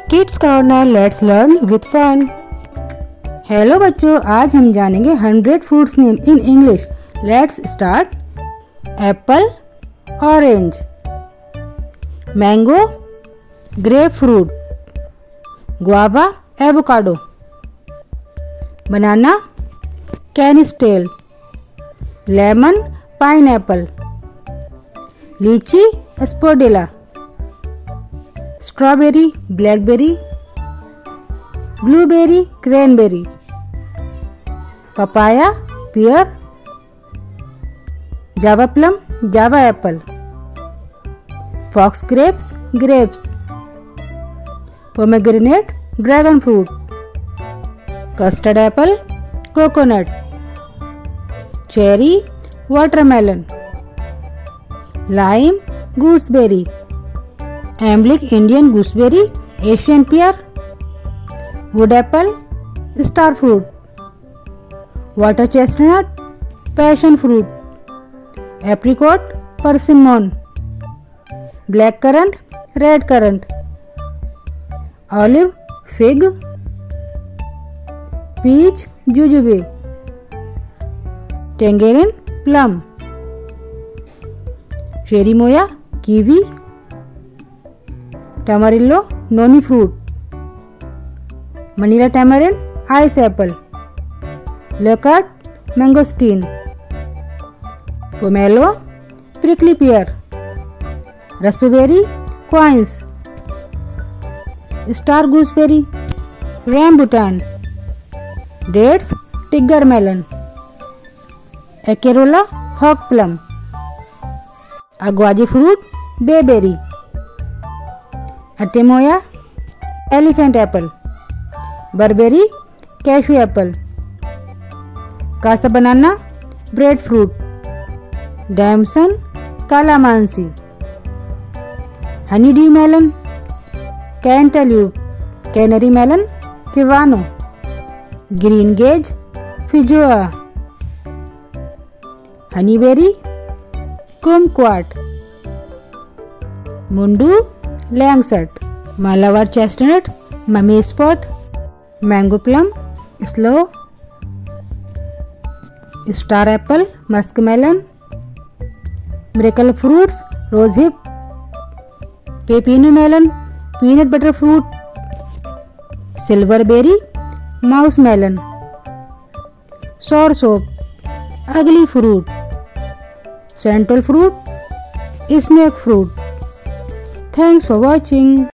Kids corner, let's learn with fun. Hello बच्चों, आज हम जानेंगे 100 fruits name in English. Let's start. Apple, orange, mango, grapefruit, guava, avocado, banana, canistel, lemon, pineapple, lychee, एस्पोडेला, strawberry, blackberry, blueberry, cranberry, papaya, pear, java plum, java apple, fox grapes, grapes, pomegranate, dragon fruit, custard apple, coconut, cherry, watermelon, lime, gooseberry, emblic, Indian gooseberry, Asian pear, wood apple, star fruit, water chestnut, passion fruit, apricot, persimmon, black currant, red currant, olive, fig, peach, jujube, tangerine, plum, cherimoya, kiwi, tamarillo, noni fruit, Manila tamarind, ice apple, लेकार्ड, mangosteen, pomelo, prickly pear, raspberry, quince, star gooseberry, rambutan, dates, tiger melon, acerola, hog plum, aguaje fruit, bayberry, atemoya, elephant apple, barberry, cashew apple, casa banana, breadfruit, damson, calamansi, honeydew melon, cantaloupe, canary melon, kiwano, greengage, feijoa, honeyberry, kumquat, mundu, langsat, Malabar chestnut, mamey sapote, mango plum, slow, star apple, musk melon, miracle fruits, rose hip, pepino melon, peanut butter fruit, silver berry, mouse melon, soursop, ugly fruit, central fruit, snake fruit. Thanks for watching.